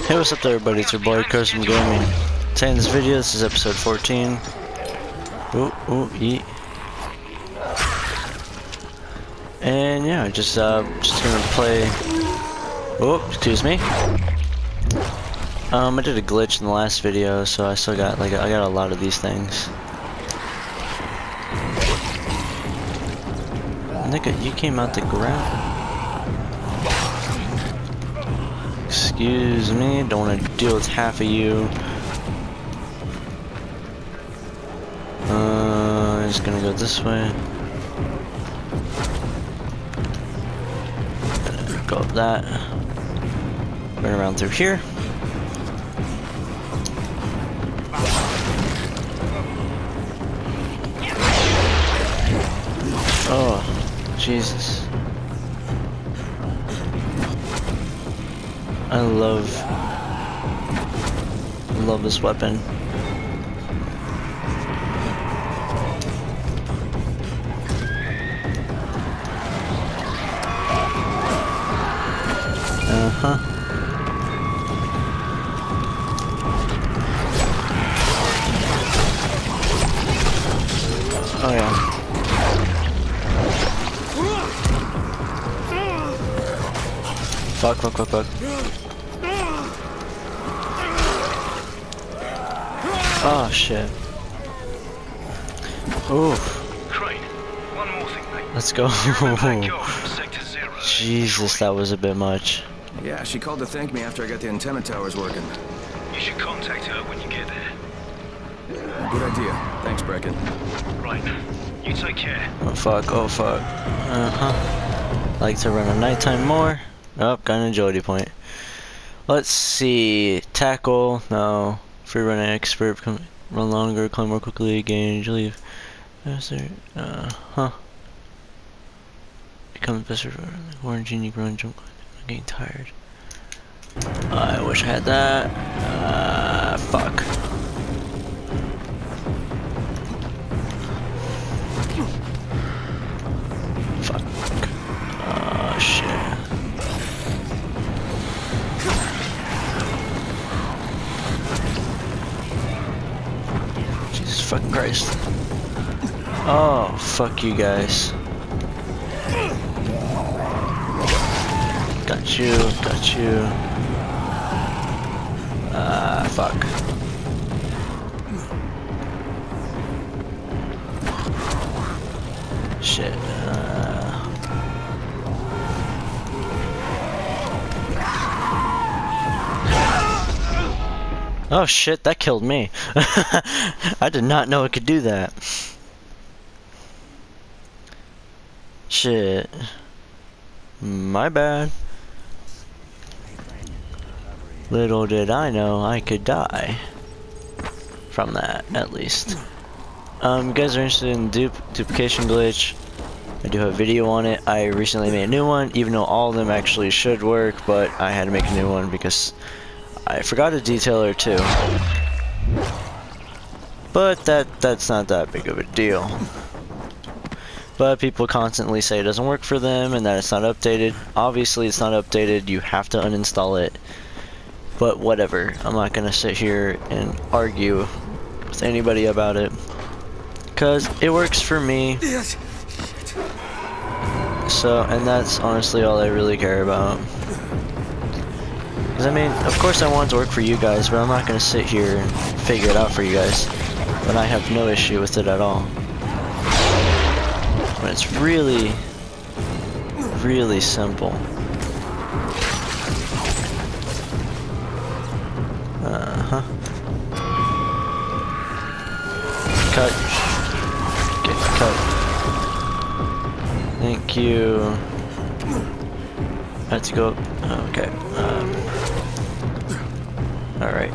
Hey, what's up there, everybody? It's your boy Custom Gaming. Today in this video, this is episode 14. And yeah, just gonna play. Oh, excuse me. I did a glitch in the last video, so I still got I got a lot of these things. Nigga, you came out the ground. Excuse me, don't want to deal with half of you. I'm just gonna go this way. Go up that. Run around through here. Oh, Jesus. I love this weapon. Oh yeah. Fuck. Oh shit. Ooh. Crane, one more thing, mate. Let's go. Sector 0. Jesus, that was a bit much. Yeah, she called to thank me after I got the antenna towers working. You should contact her when you get there. Good idea. Thanks, Brecken. Right. You take care. Oh fuck. Like to run a nighttime more. Oh, got an agility point. Let's see. Tackle. No. Free running expert. Run longer. Climb more quickly. Gain agility. Faster. Become faster. Orange unique run. Jump. I'm getting tired. I wish I had that. Fuck. Fuck. Oh shit. Jesus fucking Christ. Oh, fuck you guys. Got you. Fuck. Shit. Oh shit, that killed me. I did not know it could do that. Shit. My bad. Little did I know I could die from that, at least. You guys are interested in duplication glitch? I do have a video on it. I recently made a new one, even though all of them actually should work, but I had to make a new one because I forgot a detail or two. But that's not that big of a deal. But people constantly say it doesn't work for them and that it's not updated. Obviously it's not updated, you have to uninstall it. But whatever, I'm not gonna sit here and argue with anybody about it. Cause it works for me. So, and that's honestly all I really care about. Cause I mean, of course I want it to work for you guys, but I'm not gonna sit here and figure it out for you guys. But I have no issue with it at all. But it's really, really simple. Cut. Get cut. Thank you. I have to go. Okay. Alright.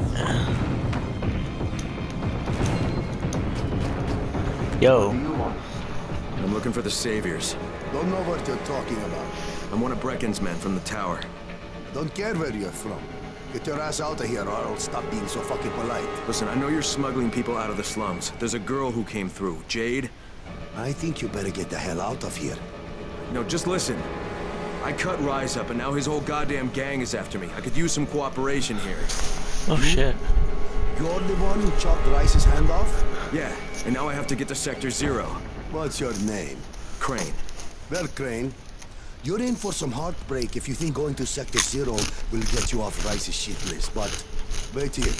Yo. I'm looking for the Saviors. Don't know what you're talking about. I'm one of Brecken's men from the tower. Don't care where you're from. Get your ass out of here or I'll stop being so fucking polite. Listen, I know you're smuggling people out of the slums. There's a girl who came through, Jade. I think you better get the hell out of here. No, just listen. I cut Rise up, and now his whole goddamn gang is after me. I could use some cooperation here. Oh shit. You're the one who chopped Rice's hand off? Yeah, and now I have to get to Sector 0. What's your name? Crane. Well, Crane, you're in for some heartbreak if you think going to Sector 0 will get you off Rice's shit list, but wait here.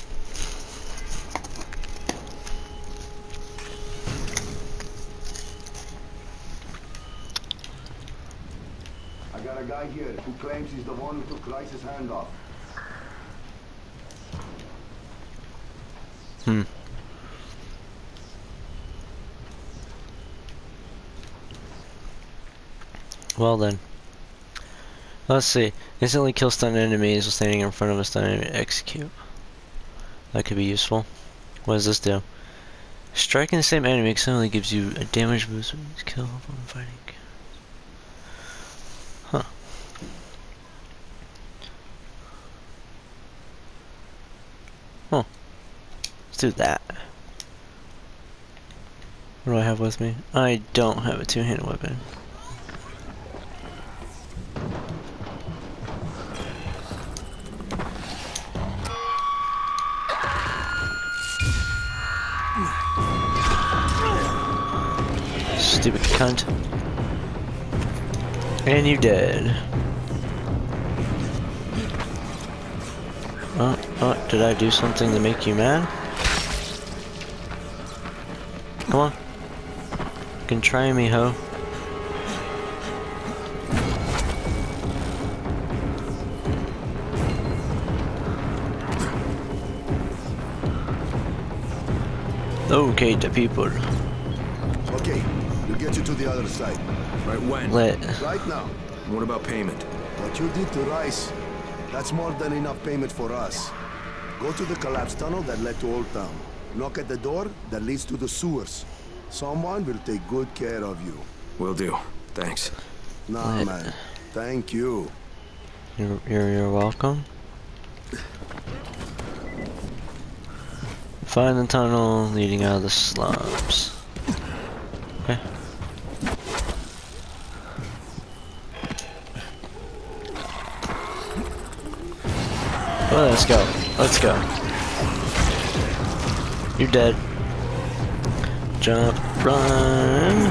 I got a guy here who claims he's the one who took Rice's hand off. Well then. Let's see. Instantly kill stunned enemies while standing in front of a stunned enemy. Execute. That could be useful. What does this do? Striking the same enemy accidentally gives you a damage boost when you kill when fighting. Huh. Huh. Let's do that. What do I have with me? I don't have a two-handed weapon. Stupid cunt. And you dead. Oh, did I do something to make you mad? Come on. You can try me, ho. Okay, the people. Okay, we'll get you to the other side. Right when? Right now. What about payment? What you did to Rice, that's more than enough payment for us. Go to the collapsed tunnel that led to Old Town. Knock at the door that leads to the sewers. Someone will take good care of you. Will do. Thanks. Nah, man. Thank you. You're welcome. Find the tunnel leading out of the slums. Okay. Well, let's go. Let's go. You're dead. Jump, run.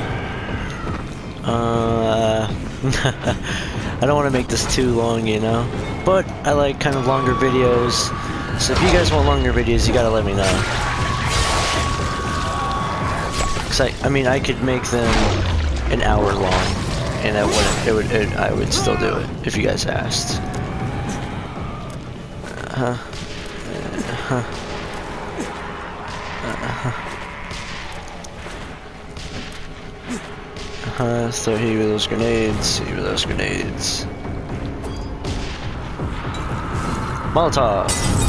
I don't want to make this too long, you know, but I like kind of longer videos. So if you guys want longer videos, you gotta let me know. Cause I mean, I could make them an hour long, and I would still do it if you guys asked. So here with those grenades, here with those grenades. Molotov!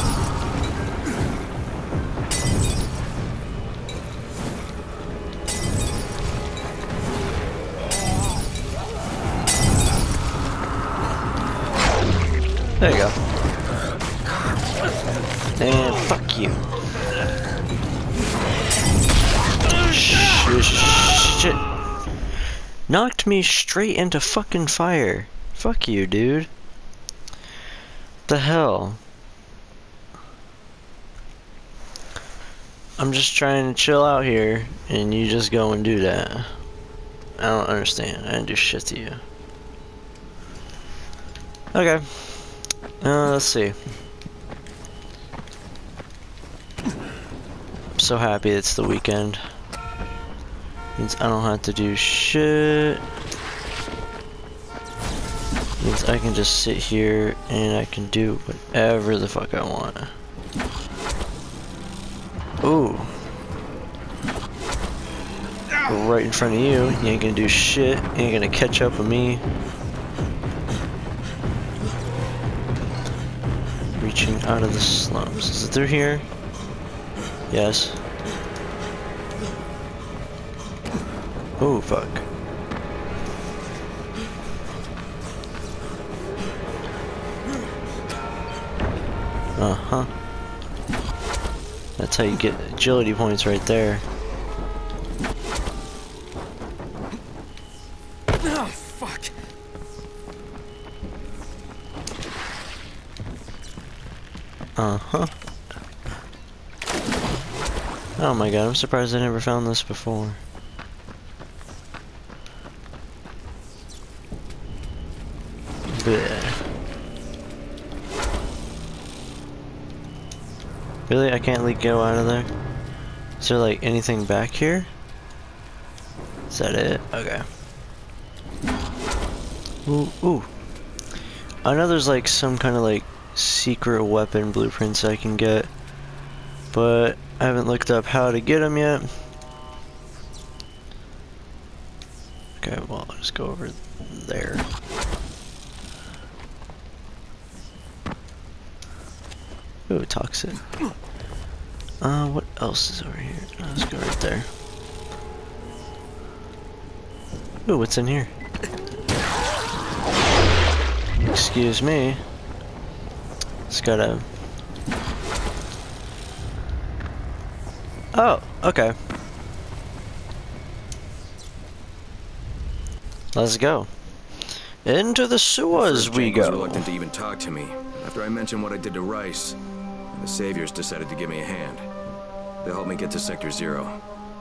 There you go. And fuck you. Shit. Knocked me straight into fucking fire. Fuck you, dude. The hell? I'm just trying to chill out here, and you just go and do that. I don't understand. I didn't do shit to you. Okay. Let's see. I'm so happy it's the weekend. Means I don't have to do shit. Means I can just sit here and I can do whatever the fuck I want. Ooh. Right in front of you. You ain't gonna do shit. You ain't gonna catch up with me. Reaching out of the slums. Is it through here? Yes. Oh, fuck. Uh-huh. That's how you get agility points right there. Oh, fuck. Uh-huh. Oh my god, I'm surprised I never found this before. Blech. Really? I can't like go out of there? Is there like anything back here? Is that it? Okay. Ooh, ooh. I know there's like some kind of like secret weapon blueprints I can get, but I haven't looked up how to get them yet. Okay, well, I'll just go over there. Ooh, toxic. What else is over here? Oh, let's go right there. Ooh, what's in here? Excuse me. It's got a... Oh, okay. Let's go. Into the sewers we Jake was go. reluctant to even talk to me after I mentioned what I did to Rice. And the Saviors decided to give me a hand. They'll help me get to Sector 0.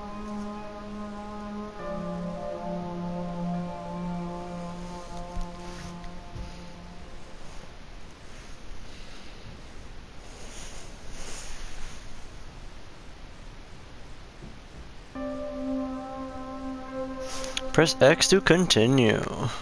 Press X to continue.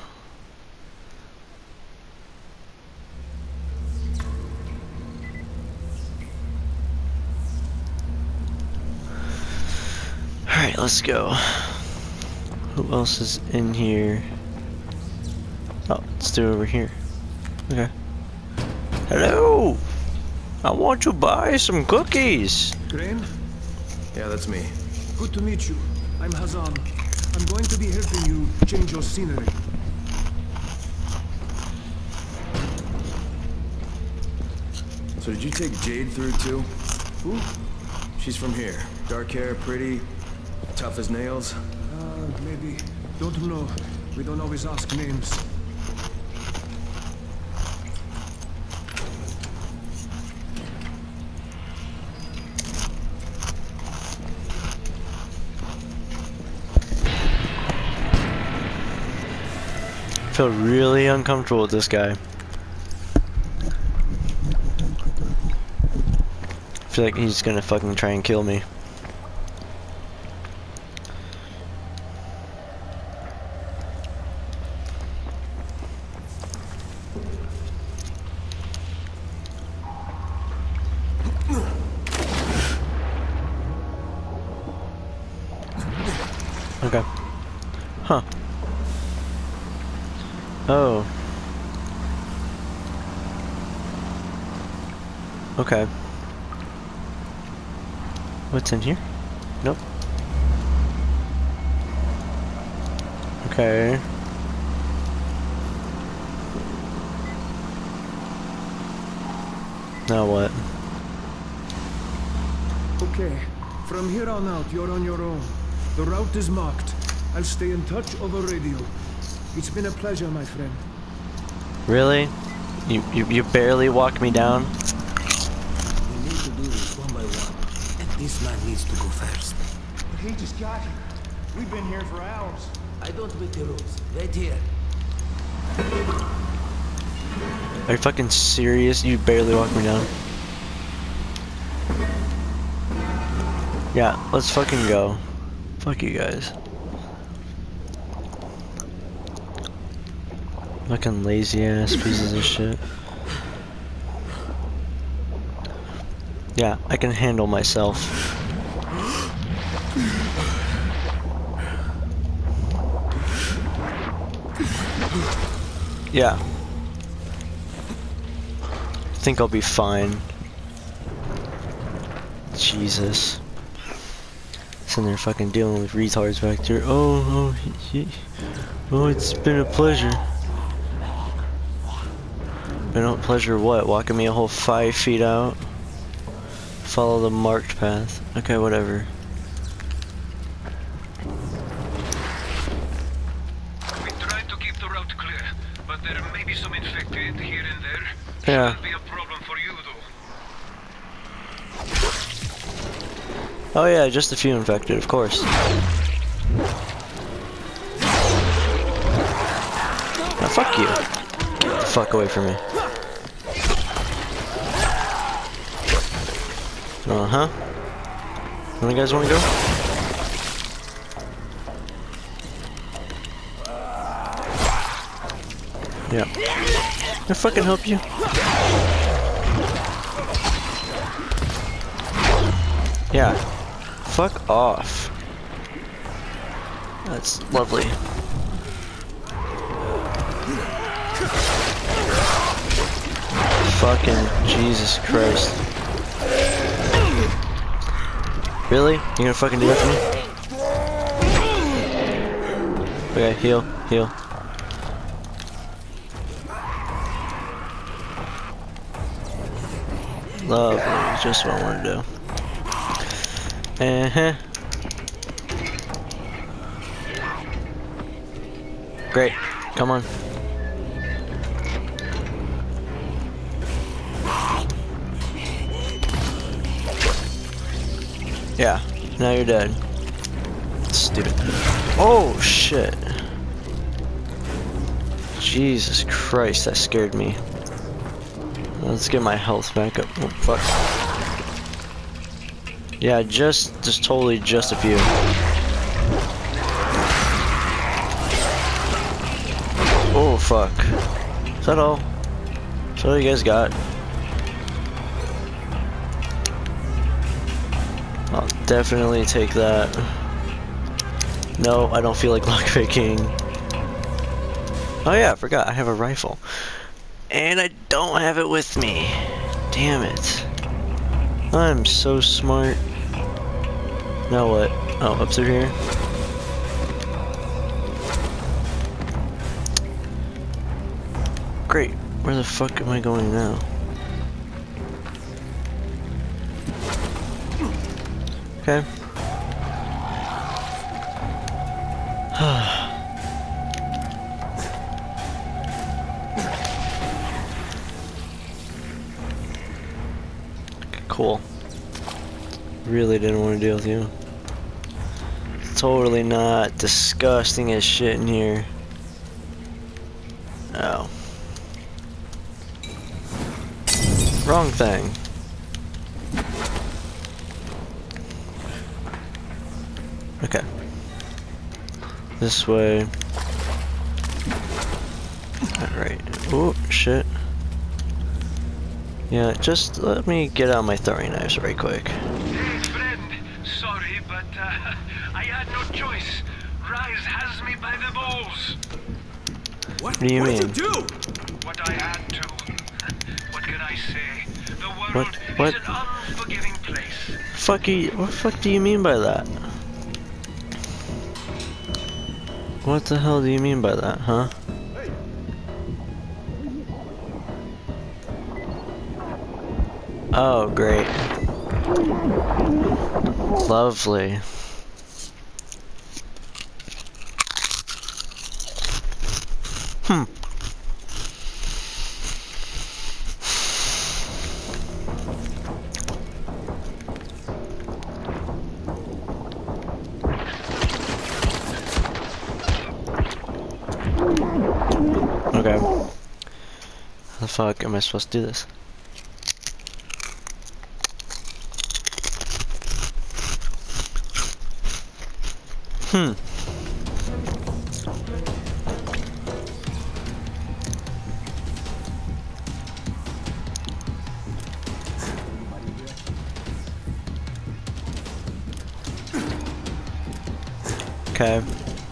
Alright, let's go. Who else is in here? Oh, let's do it over here. Okay. Hello! I want to buy some cookies! Crane, Yeah, that's me. good to meet you. I'm Hazan. I'm going to be helping you change your scenery. So did you take Jade through too? Who? She's from here. Dark hair, pretty, tough as nails. Maybe. Don't know. We don't always ask names. I feel really uncomfortable with this guy. I feel like he's gonna fucking try and kill me. Okay. Huh. Oh. Okay. What's in here? Nope. Okay. Now what? Okay. From here on out, you're on your own. The route is marked. I'll stay in touch over radio. It's been a pleasure, my friend. Really? You barely walked me down? We need to do this one by one, and this man needs to go first. But he just got here. We've been here for hours. I don't make the rules. Right here. Are you fucking serious? You barely walked me down. Yeah, let's fucking go. Fuck you guys. Fucking lazy ass pieces of shit. Yeah, I can handle myself. Yeah. I think I'll be fine. Jesus. Sitting there fucking dealing with retards back there. Oh, it's been a pleasure. Been a pleasure what? Walking me a whole 5 feet out? Follow the marked path. Okay, whatever. We tried to keep the route clear, but there may be some infected here and there. Yeah. Shouldn't be a problem for you, though. Oh yeah, just a few infected, of course. Now fuck you. Get the fuck away from me. Uh-huh. You guys wanna go? Yeah. Can I fucking help you? Yeah. Fuck off. That's lovely. Fucking Jesus Christ. Really? You gonna fucking do that to me? Okay, heal, heal. Lovely, just what I want to do. Uh-huh. Great, come on. Yeah, now you're dead. Stupid. Oh, shit. Jesus Christ, that scared me. Let's get my health back up. Oh, fuck. Yeah, just totally just a few. Oh, fuck. Is that all? Is that all you guys got? I'll definitely take that. No, I don't feel like lockpicking. Oh yeah, I forgot, I have a rifle. And I don't have it with me. Damn it. I'm so smart. Now what? Oh, up through here? Great. Where the fuck am I going now? Okay. Cool. Really didn't want to deal with you. Totally not disgusting as shit in here. Oh. Wrong thing. Okay. This way. Alright. Oh, shit. Yeah, just let me get out my throwing knives right quick. Hey, friend. Sorry, but I had no choice. Rise has me by the balls. What do you mean? What'd you do? What I had to. What can I say? The world What? is an unforgiving place. What the fuck do you mean by that? What the hell do you mean by that, huh? Oh, great. Lovely. Okay. How the fuck am I supposed to do this? Okay.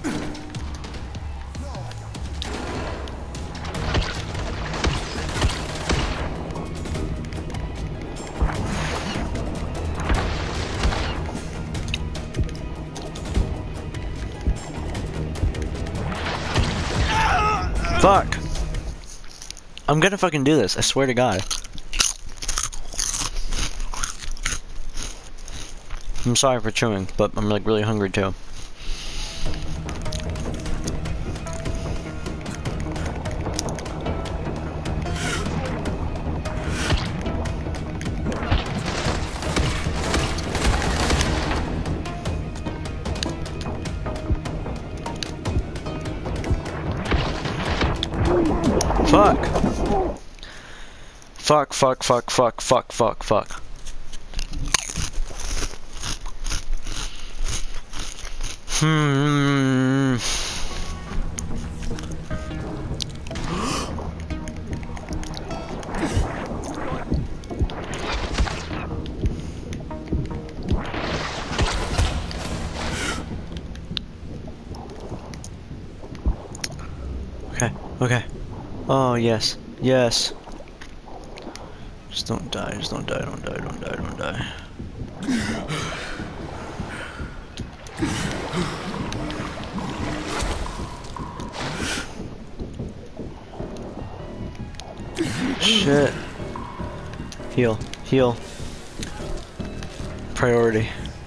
Fuck! I'm gonna fucking do this, I swear to God. I'm sorry for chewing, but I'm like really hungry too. Fuck. Fuck, fuck, fuck, fuck, fuck, fuck, fuck. Okay, okay. Oh, yes. Yes. Just don't die, just don't die, don't die, don't die, don't die. Shit. Heal, heal. Priority.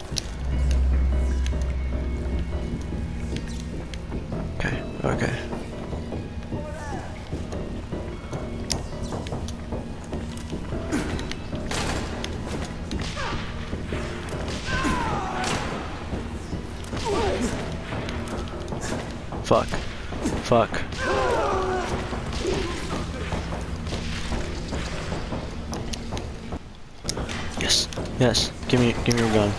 Okay, okay. Fuck. Fuck. Yes. Yes. Give me your gun.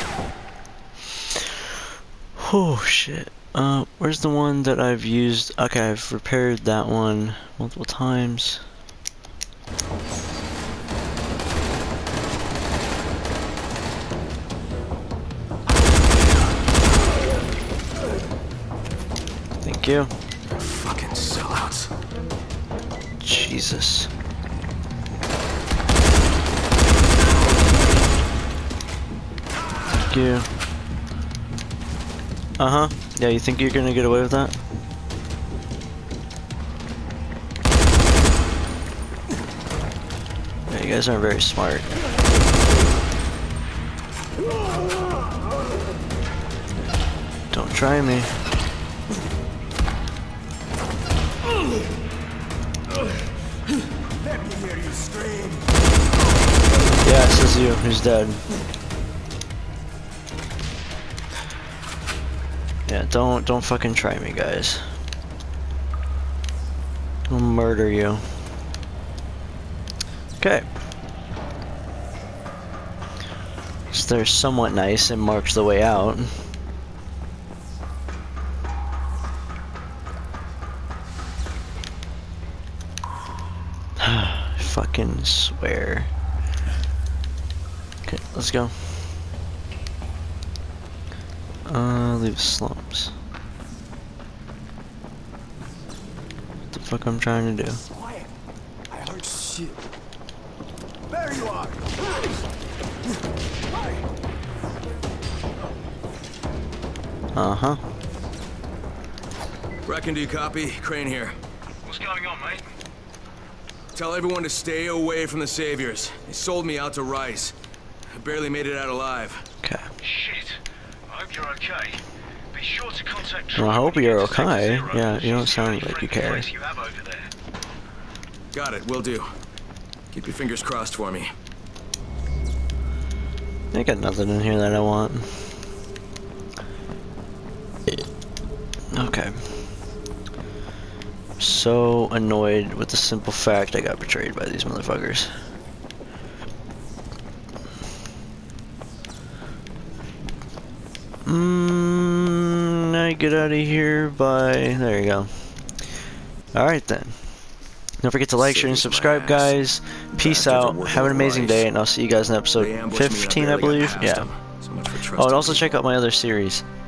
Oh shit. Where's the one that I've used? Okay, I've repaired that one multiple times. Thank you. Fucking sellouts. Jesus. Thank you. Uh-huh. Yeah, you think you're gonna get away with that? Yeah, you guys aren't very smart. Don't try me. Yeah, it says you. Who's dead? Yeah, don't fucking try me, guys. I'll murder you. Okay. So they're somewhat nice and marks the way out. Fucking swear. Okay, let's go. Leave slumps. What the fuck I'm trying to do? Quiet. I heard shit. There you are. Uh-huh. Brecken, do you copy? Crane here. What's going on, mate? Tell everyone to stay away from the Saviors. They sold me out to Rice. I barely made it out alive. Okay. Shit. I hope you're okay. Be sure to contact Well, I hope you're Troy when okay. you get to Sector Yeah, you don't Zero. sound It's the like you only friendly care. place you have over there. Got it, will do. Keep your fingers crossed for me. I got nothing in here that I want. Okay. So annoyed with the simple fact I got betrayed by these motherfuckers. I get out of here by... There you go. Alright then. Don't forget to like, share, and subscribe, guys. Peace out. Have an amazing day, and I'll see you guys in episode 15, I believe. Yeah. Oh, and also check out my other series.